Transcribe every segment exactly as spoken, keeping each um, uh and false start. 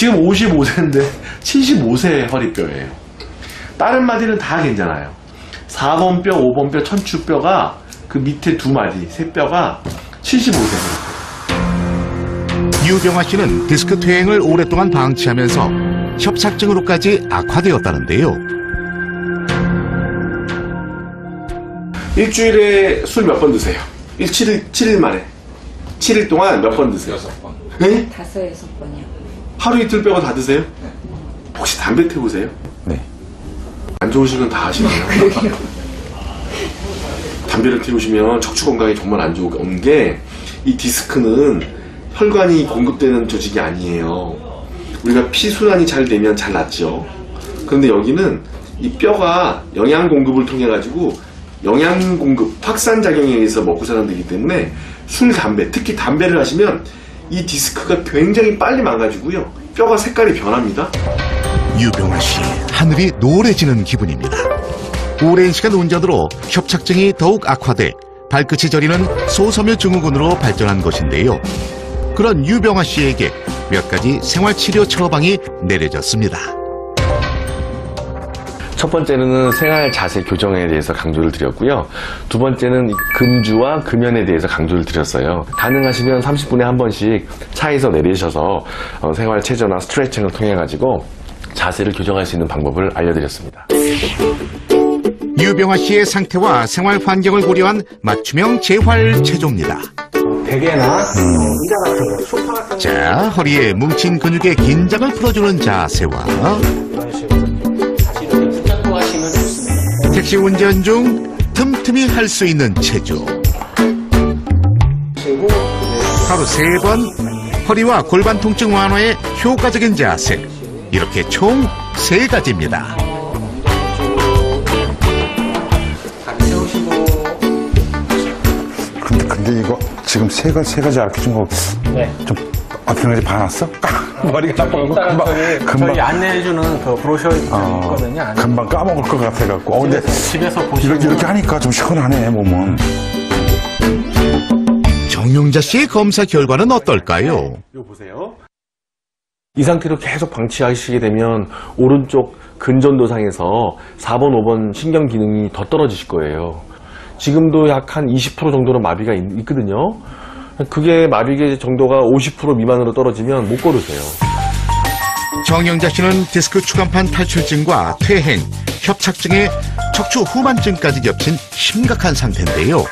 지금 오십오 세인데 칠십오 세 허리뼈예요. 다른 마디는 다 괜찮아요. 사 번 뼈, 오 번 뼈, 천추뼈가 그 밑에 두 마디, 세 뼈가 칠십오 세예요. 유병화 씨는 디스크 퇴행을 오랫동안 방치하면서 협착증으로까지 악화되었다는데요. 일주일에 술 몇 번 드세요? 일, 칠 일, 칠 일 만에. 칠 일 동안 몇 번 드세요? 여섯 번. 네? 다섯, 여섯 번이요. 하루 이틀 빼고 다 드세요? 네. 혹시 담배 태우세요? 네. 안 좋으시면 다 하시네요. 담배를 태우시면 척추 건강에 정말 안 좋은 게, 이 디스크는 혈관이 공급되는 조직이 아니에요. 우리가 피순환이 잘 되면 잘 낫죠. 그런데 여기는 이 뼈가 영양 공급을 통해 가지고 영양 공급, 확산작용에 의해서 먹고 사는 데이기 때문에 술, 담배, 특히 담배를 하시면 이 디스크가 굉장히 빨리 망가지고요. 뼈가 색깔이 변합니다. 유병화 씨, 하늘이 노래지는 기분입니다. 오랜 시간 운전으로 협착증이 더욱 악화돼 발끝이 저리는 소섬유 증후군으로 발전한 것인데요. 그런 유병화 씨에게 몇 가지 생활치료 처방이 내려졌습니다. 첫 번째는 생활 자세 교정에 대해서 강조를 드렸고요. 두 번째는 금주와 금연에 대해서 강조를 드렸어요. 가능하시면 삼십 분에 한 번씩 차에서 내리셔서 생활 체조나 스트레칭을 통해 가지고 자세를 교정할 수 있는 방법을 알려드렸습니다. 유병화 씨의 상태와 생활 환경을 고려한 맞춤형 재활 체조입니다. 베개나 의자 같은 거, 소파 같은 거. 자, 허리에 뭉친 근육의 긴장을 풀어주는 자세와 이런 식으로 다시 이렇게 붙잡고 하시면 좋습니다. 택시 운전 중 틈틈이 할 수 있는 체조. 하루 세 번 허리와 골반 통증 완화에 효과적인 자세. 이렇게 총 세 가지입니다. 근데, 근데 이거 지금 세 가지, 세 가지 알려준 거 네. 좀 어떻게 하지 봐놨어? 머리가 나빠가고 금방, 저희, 금방, 저희 안내해주는 그 브로셔 어, 있거든요. 안내. 금방 까먹을 것 같아갖고. 어, 근데 집에서 보시면 이렇게, 이렇게 하니까 좀 시원하네, 몸은. 정용자 씨의 검사 결과는 어떨까요? 이거 보세요. 이 상태로 계속 방치하시게 되면 오른쪽 근전도상에서 사 번, 오 번 신경 기능이 더 떨어지실 거예요. 지금도 약 한 이십 퍼센트 정도는 마비가 있, 있거든요. 그게 마비 정도가 오십 퍼센트 미만으로 떨어지면 못 걸으세요. 정영자 씨는 디스크 추간판 탈출증과 퇴행, 협착증에 척추 후만증까지 겹친 심각한 상태인데요.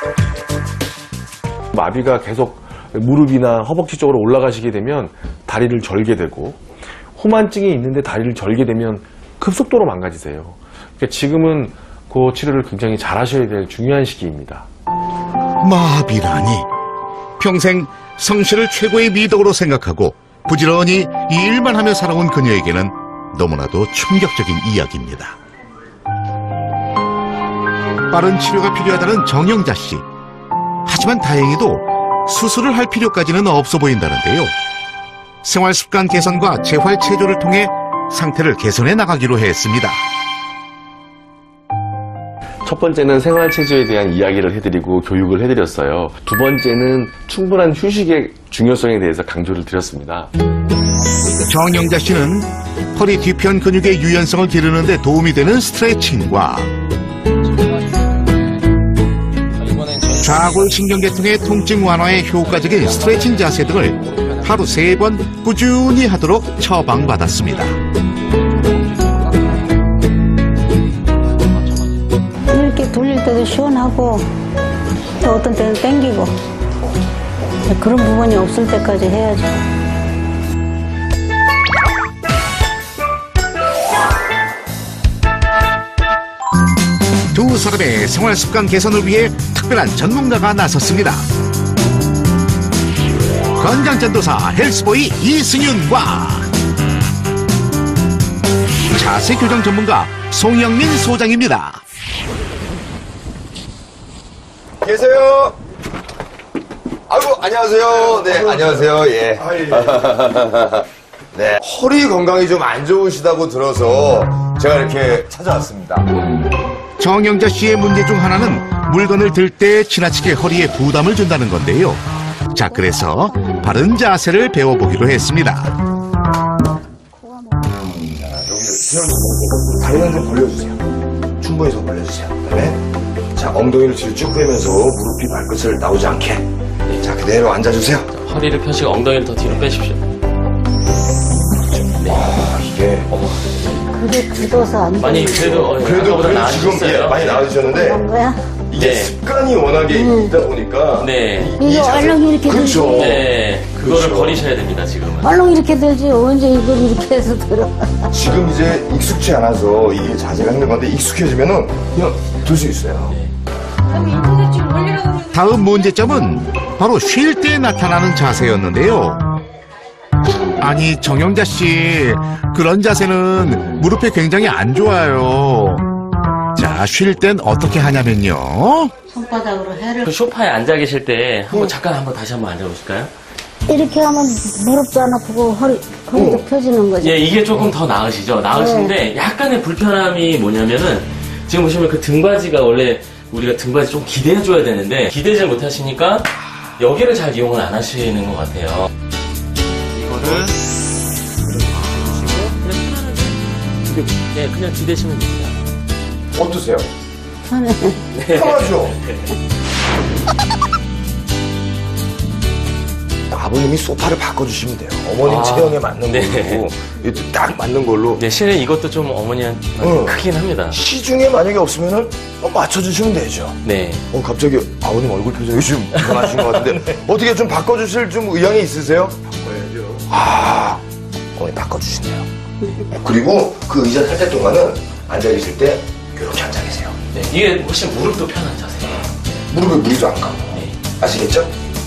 마비가 계속 무릎이나 허벅지 쪽으로 올라가시게 되면 다리를 절게 되고, 후만증이 있는데 다리를 절게 되면 급속도로 망가지세요. 그러니까 지금은 그 치료를 굉장히 잘 하셔야 될 중요한 시기입니다. 마비라니. 평생 성실을 최고의 미덕으로 생각하고 부지런히 이 일만 하며 살아온 그녀에게는 너무나도 충격적인 이야기입니다. 빠른 치료가 필요하다는 정영자 씨. 하지만 다행히도 수술을 할 필요까지는 없어 보인다는데요. 생활습관 개선과 재활체조를 통해 상태를 개선해 나가기로 했습니다. 첫 번째는 생활체조에 대한 이야기를 해드리고 교육을 해드렸어요. 두 번째는 충분한 휴식의 중요성에 대해서 강조를 드렸습니다. 정영자 씨는 허리 뒤편 근육의 유연성을 기르는 데 도움이 되는 스트레칭과 좌골신경계통의 통증 완화에 효과적인 스트레칭 자세 등을 하루 세 번 꾸준히 하도록 처방받았습니다. 이렇게 돌릴 때도 시원하고 또 어떤 때는 땡기고 그런 부분이 없을 때까지 해야죠. 두 사람의 생활습관 개선을 위해 특별한 전문가가 나섰습니다. 건강전도사 헬스보이 이승윤과 자세교정 전문가 송영민 소장입니다. 계세요? 아이고, 안녕하세요. 네, 안녕하세요. 예. 네. 허리 건강이 좀 안 좋으시다고 들어서 제가 이렇게 찾아왔습니다. 정영자 씨의 문제 중 하나는 물건을 들 때 지나치게 허리에 부담을 준다는 건데요. 자, 그래서 바른 자세를 배워보기로 했습니다. 다리는 좀 벌려주세요. 충분히 더 벌려주세요. 그다음에 자 엉덩이를 뒤로 쭉 빼면서 무릎이 발끝을 나오지 않게. 자 그대로 앉아주세요. 허리를 펴시고 엉덩이를 더 뒤로 빼십시오. 아 이게 그게 굳어서 안 많이 그래도 어, 그래도, 아까보다 그래도 지금 예, 나아지셨어요. 많이 나아지셨는데 그런 거야? 이게 네. 습관이 워낙에 있다 보니까 네. 이 이거 자세- 얼른 이렇게 그렇죠. 들지. 네, 그거를 그렇죠. 버리셔야 됩니다, 지금은. 얼른 이렇게 들지. 언제 이걸 이렇게 해서 들어. 지금 이제 익숙치 않아서 이게 자세가 힘든 건데 익숙해지면은 그냥 들 수 있어요. 다음 문제점은 바로 쉴 때 나타나는 자세였는데요. 아니 정영자 씨, 그런 자세는 무릎에 굉장히 안 좋아요. 자, 쉴 땐 어떻게 하냐면요. 손바닥으로 해를. 그 소파에 앉아 계실 때 한번 잠깐 한번 다시 한번 앉아보실까요? 이렇게 하면 무릎도 안 아프고 허리, 허리도 펴지는 거지. 예, 이게 조금 더 나으시죠? 나으신데 약간의 불편함이 뭐냐면은 지금 보시면 그 등받이가 원래 우리가 등받이 좀 기대해줘야 되는데 기대질 못하시니까 여기를 잘 이용을 안 하시는 것 같아요. 이거를 네, 그냥 기대시면 됩니다. 어떠세요? 편해. 편하죠? 아버님이 소파를 바꿔주시면 돼요. 어머님 아, 체형에 맞는 네. 걸로 이것도 딱 맞는 걸로 네, 실은 이것도 좀 어머니한테 응. 크긴 합니다. 시중에 만약에 없으면은 어, 맞춰주시면 되죠. 네. 어 갑자기 아버님 얼굴 표정이 좀 변하신 것 같은데 어떻게 좀 바꿔주실 좀 의향이 있으세요? 바꿔야죠. 아 어머니 바꿔주시네요. 그리고 그 의자 탈 때 동안은 앉아 계실 때 이렇게 앉아 계세요. 네, 이게 훨씬 무릎도 편한 자세예요. 무릎에 무리도 안 가고 네. 아시겠죠?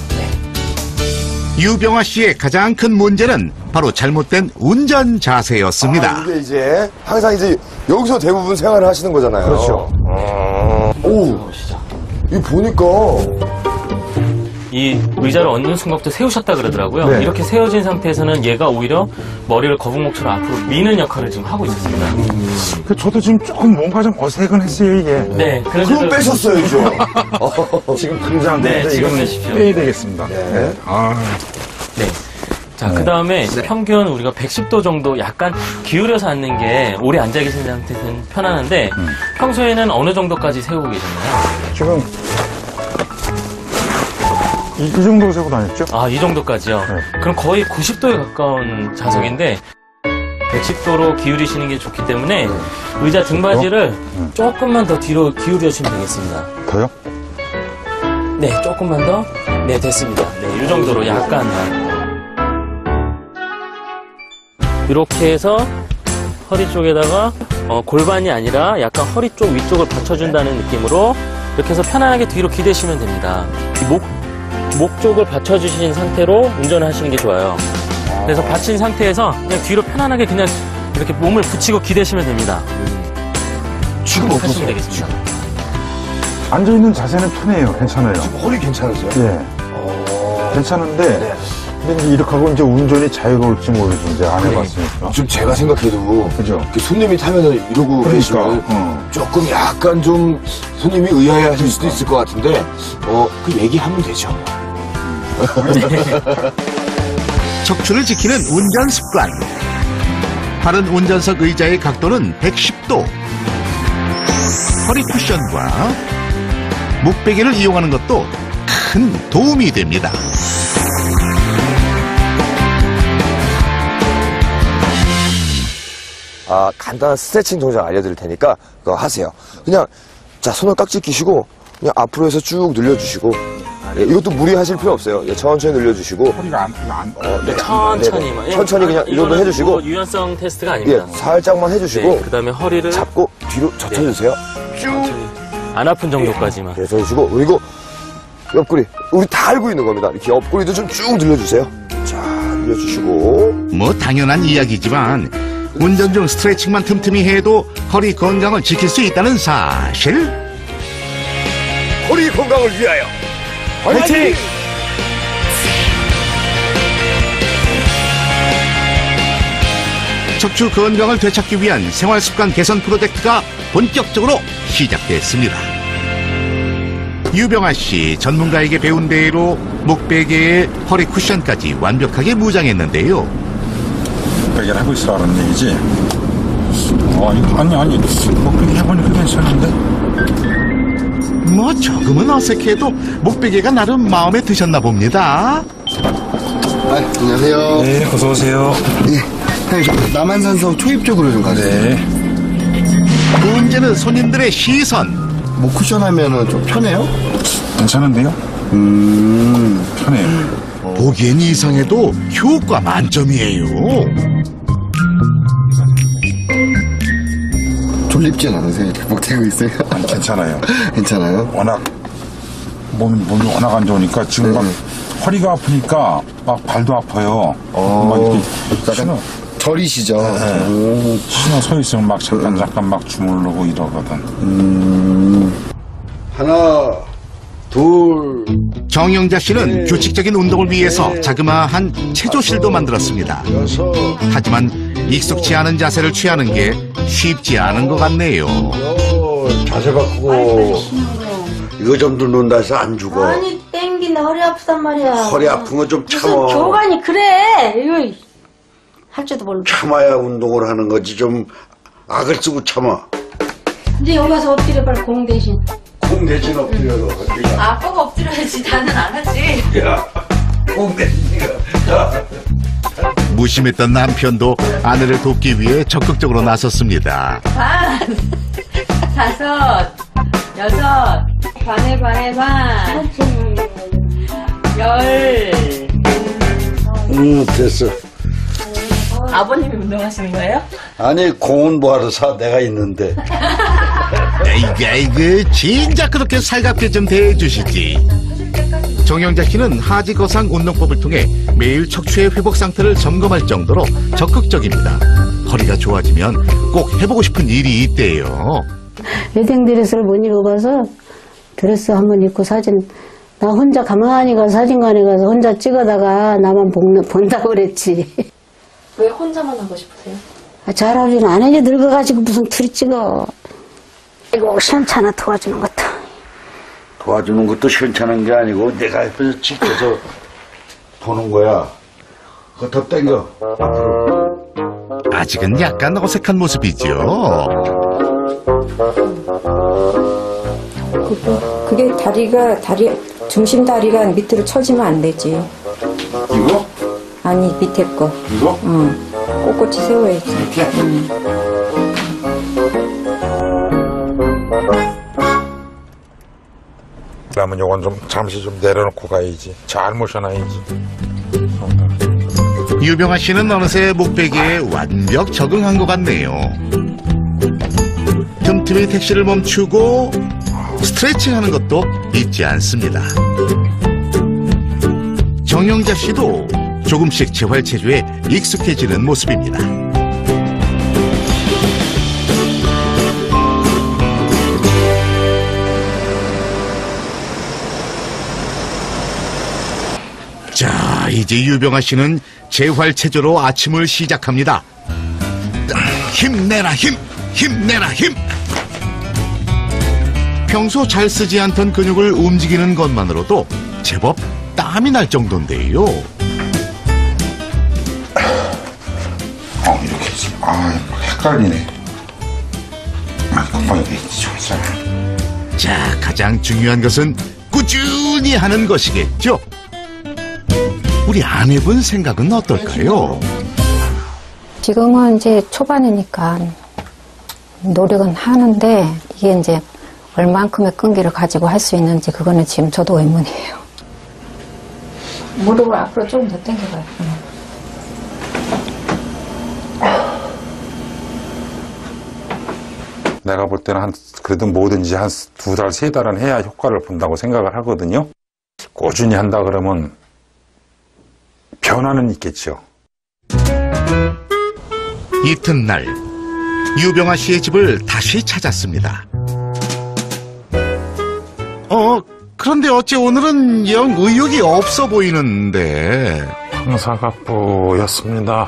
유병화 씨의 가장 큰 문제는 바로 잘못된 운전 자세였습니다. 아, 이게 이제 항상 이제 여기서 대부분 생활을 하시는 거잖아요. 그렇죠. 오, 이 보니까 이 의자를 어느 순간부터 세우셨다 그러더라고요. 네. 이렇게 세워진 상태에서는 얘가 오히려 머리를 거북목처럼 앞으로 미는 역할을 지금 하고 있었습니다. 그 저도 지금 조금 뭔가 좀 어색은 했어요, 이게. 네, 그래서 그럼 빼셨어야죠. 지금 당장 네, 근데 지금 이거는 빼십시오. 빼야 되겠습니다. 네. 아, 네. 자, 그 다음에 평균 우리가 백십 도 정도 약간 기울여서 앉는 게 오래 앉아 계신 상태는 편하는데 평소에는 어느 정도까지 세우고 계셨나요? 지금 이, 이 정도 세고 다녔죠? 아, 이 정도까지요? 네. 그럼 거의 구십 도에 가까운 자석인데 백십 도로 기울이시는 게 좋기 때문에 의자 등받이를 조금만 더 뒤로 기울여주시면 되겠습니다. 더요? 네, 조금만 더. 네, 됐습니다. 네, 이 정도로 약간만. 이렇게 해서 허리 쪽에다가 어, 골반이 아니라 약간 허리 쪽 위쪽을 받쳐준다는 느낌으로 이렇게 해서 편안하게 뒤로 기대시면 됩니다. 이 목, 목 쪽을 받쳐주신 상태로 운전을 하시는 게 좋아요. 그래서 받친 상태에서 그냥 뒤로 편안하게 그냥 이렇게 몸을 붙이고 기대시면 됩니다. 지금 하시면 어떠세요? 되겠습니다. 앉아있는 자세는 편해요. 괜찮아요. 허리 괜찮으세요? 예. 괜찮은데, 근데 이제 이렇게 하고 이제 운전이 자유로울지 모르지, 이제 안 해봤으니까. 지금 제가 생각해도 그죠? 이렇게 손님이 타면은 이러고 그러니까, 계시면 어. 조금 약간 좀 손님이 의아해 하실 수도 있을 것 같은데 어, 그 얘기하면 되죠. 척추를 지키는 운전 습관. 바른 운전석 의자의 각도는 백십 도. 허리 쿠션과 목베개를 이용하는 것도 큰 도움이 됩니다. 아, 간단한 스트레칭 동작 알려드릴 테니까 그거 하세요. 그냥 자 손을 깍지 끼시고 그냥 앞으로 해서 쭉 늘려주시고 예, 이것도 무리하실 필요 없어요. 예, 천천히 늘려주시고 허리가 안, 안, 어, 네. 천천히만. 네, 네. 천천히 그냥 이 정도 이거는 해주시고 뭐 유연성 테스트가 예, 아닙니다. 살짝만 해주시고 네, 그 다음에 허리를 잡고 뒤로 젖혀주세요. 안 아픈 정도까지만. 그래서 해주시고 그리고 옆구리 우리 다 알고 있는 겁니다. 이렇게 옆구리도 좀 쭉 늘려주세요. 자 늘려주시고 뭐 당연한 이야기지만 운전 중 스트레칭만 틈틈이 해도 허리 건강을 지킬 수 있다는 사실. 허리 건강을 위하여 화이팅! 척추 건강을 되찾기 위한 생활습관 개선 프로젝트가 본격적으로 시작됐습니다. 유병아 씨 전문가에게 배운 대로 목베개에 허리 쿠션까지 완벽하게 무장했는데요. 얘기를 하고 있으라는 얘기지. 어, 아니, 아니, 목베개 해보니까 괜찮은데? 뭐 조금은 어색해도 목베개가 나름 마음에 드셨나 봅니다. 아, 안녕하세요. 네, 어서오세요. 예. 형님, 저 남한산성 초입 쪽으로 좀 가세요. 네. 문제는 손님들의 시선. 목 쿠션 하면은 좀 편해요? 괜찮은데요? 음. 편해요. 보기엔 이상해도 효과 만점이에요. 졸립진 않으세요? 이렇게 목 대고 있어요? 아니, 괜찮아요. 괜찮아요? 워낙, 몸, 몸이 워낙 안 좋으니까 지금 네. 막 허리가 아프니까 막 발도 아파요. 어, 막 이렇게 약간 신어, 절이시죠? 네. 오. 신어 서 있으면 막 잠깐 잠깐 막 주물르고 이러거든. 음. 하나, 둘. 정영자 씨는 규칙적인 운동을 위해서 자그마한 체조실도 만들었습니다. 여섯. 하지만 익숙치 않은 자세를 취하는 게 쉽지 않은 것 같네요. 어, 자세 바꾸고 이거 좀 듣는다 해서 안 죽어. 아니 땡긴다 허리 아프단 말이야. 허리 아픈 거 좀 무슨 참아. 교관이 그래. 이거 할 줄도 모르고. 참아야 운동을 하는 거지. 좀 악을 쓰고 참아. 이제 여기 가서 엎드려 빨리 공 대신. 공 대신 엎드려서. 아빠가 엎드려야지 나는 안 하지. 야, 공 대신 야. 무심했던 남편도 아내를 돕기 위해 적극적으로 나섰습니다. 반, 다섯, 여섯, 반에 반에 반, 열. 음, 됐어. 아버님이 운동하시는 거예요? 아니, 공은 뭐하러 사? 내가 있는데. 에이그 에이그 진작 그렇게 살갑게 좀 대해주시지. 정영자 씨는 하지거상 운동법을 통해 매일 척추의 회복 상태를 점검할 정도로 적극적입니다. 허리가 좋아지면 꼭 해보고 싶은 일이 있대요. 웨딩 드레스를 못 입어봐서 드레스 한번 입고 사진 나 혼자 가만히 가서 사진관에 가서 혼자 찍어다가 나만 본, 본다고 그랬지. 왜 혼자만 하고 싶으세요? 아, 잘하지는 안 해. 늙어가지고 무슨 둘이 찍어. 이거 시원찮아 도와주는 것도. 도와주는 것도 시원찮은 게 아니고 내가 옆에서 지켜서 보는 거야. 그거 더 땡겨. 앞으로. 아직은 약간 어색한 모습이죠. 그게 다리가 다리 중심 다리가 밑으로 처지면 안 되지. 이거? 아니 밑에 거. 이거? 응. 꼿꼿이 세워야지. 이렇게? 응. 그러면 요건 좀 잠시 좀 내려놓고 가야지. 잘 모셔놔야지. 유병아 씨는 어느새 목베개에 완벽 적응한 것 같네요. 틈틈이 택시를 멈추고 스트레칭하는 것도 잊지 않습니다. 정영자 씨도 조금씩 재활체조에 익숙해지는 모습입니다. 자, 이제 유병아 씨는 재활체조로 아침을 시작합니다. 힘내라 힘! 힘내라 힘! 평소 잘 쓰지 않던 근육을 움직이는 것만으로도 제법 땀이 날 정도인데요. 어, 이렇게 해서. 아, 헷갈리네. 아, 금방 이렇게 좋잖아. 자, 가장 중요한 것은 꾸준히 하는 것이겠죠. 우리 아내분 생각은 어떨까요? 지금은 이제 초반이니까 노력은 하는데 이게 이제 얼만큼의 끈기를 가지고 할 수 있는지 그거는 지금 저도 의문이에요. 무릎을 앞으로 조금 더 당겨봐요. 내가 볼 때는 한, 그래도 뭐든지 한 두 달, 세 달은 해야 효과를 본다고 생각을 하거든요. 꾸준히 한다 그러면 변화는 있겠죠. 이튿날 유병아 씨의 집을 다시 찾았습니다. 어, 그런데 어째 오늘은 영 의욕이 없어 보이는데. 황사각부였습니다.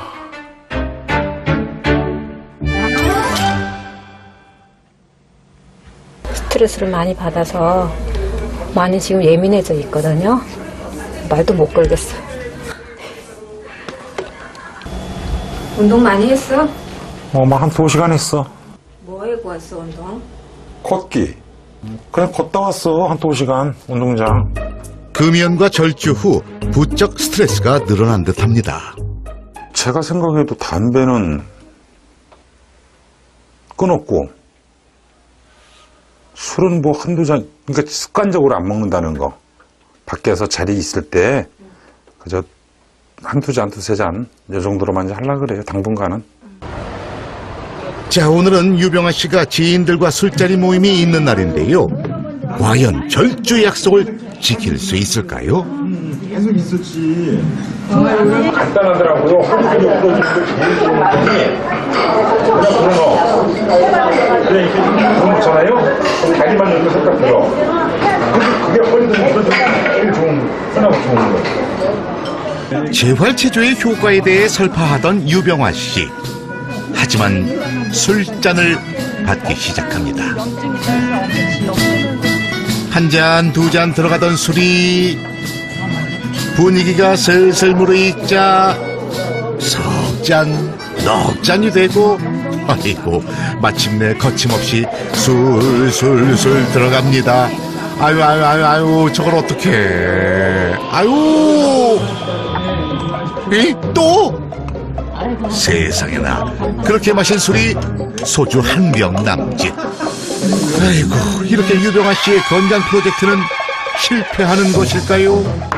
스트레스를 많이 받아서 많이 지금 예민해져 있거든요. 말도 못 걸겠어요. 운동 많이 했어? 어, 막 한 두 시간 했어. 뭐 하고 왔어, 운동? 걷기. 그냥 걷다 왔어. 한 두 시간, 운동장. 금연과 절주 후 부쩍 스트레스가 늘어난 듯합니다. 제가 생각해도 담배는 끊었고, 술은 뭐 한두 잔, 그러니까 습관적으로 안 먹는다는 거. 밖에서 자리 있을 때, 그저 한두 잔, 두세 잔, 이 정도로만 이제 하려고 그래요, 당분간은. 자, 오늘은 유병아 씨가 지인들과 술자리 모임이 있는 날인데요. 과연 절주 약속을 지킬 수 있을까요? 계속 있었지. 간단하더라고요. 허리 근육 풀어주는 게 제일 좋은 방법이 그냥 불어넣어. 그래, 이렇게 불어넣잖아요. 다리만 이렇게 살짝 들어. 그게 허리 근육 풀어주는 게 제일 좋은, 흔하고 좋은 거예요. 재활체조의 효과에 대해 설파하던 유병아 씨. 하지만 술잔을 받기 시작합니다. 한 잔, 두 잔 들어가던 술이 분위기가 슬슬 무르익자 석 잔, 넉 잔이 되고 아이고 마침내 거침없이 술술술 들어갑니다. 아유 아유 아유 아유 저걸 어떡해. 아유 이 또 세상에나 그렇게 마신 술이 소주 한 병 남짓. 아이고 이렇게 유병아 씨의 건강 프로젝트는 실패하는 것일까요?